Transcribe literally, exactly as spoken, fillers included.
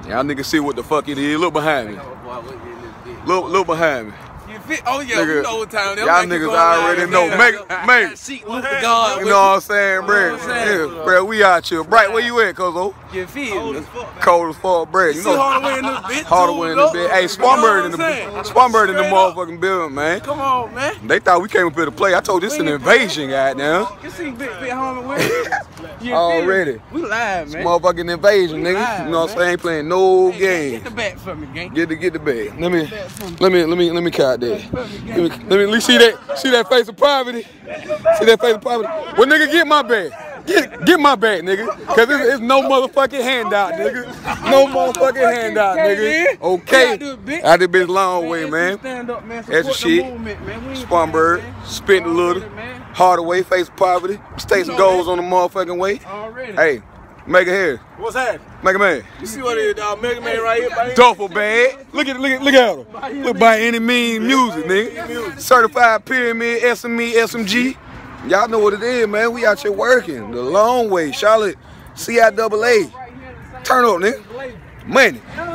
Y'all niggas see what the fuck it is. Look behind me. Look, look behind me. You fit? Oh yeah, nigga, you know what time. Y'all niggas already know. Make, make. You know what I'm saying, bro? Yeah, bro, we out here. Bright, where you at, Cozo? You feel me? Cold as fuck, bro. You know, Hardaway in this bitch. Hardaway in this bitch. Hey, Swanbird in the Swanbird in the motherfucking building, man. Come on, man. They thought we came up here to play. I told this an invasion, goddamn. You see Big Big Homie with Already. We live, man. Motherfucking invasion, nigga. You know what I'm saying? Ain't playing no game. Get the bat for me, gang. Get the get the bag. Let me let me let me let me count that. Let me let me see that see that face of poverty. See that face of poverty. Well, nigga, get my bag. Get get my bag, nigga. Cause it's, it's no motherfucking handout, nigga. No motherfucking handout, nigga. Okay. Out this bitch long way, man. That's the shit. Swanbird, spent a little. Hardaway, face of poverty. Mistakes and goals on the motherfucking way. Hey, Mega here. What's that? Mega Man. You see what it is, dog? Mega Man right here, baby. Duffel bag. Look at look at look at him. Look by any means music, nigga. Certified pyramid, S M E, S M G. Y'all know what it is, man. We out here working the long way. Charlotte, C I A A. Turn up, nigga. Money.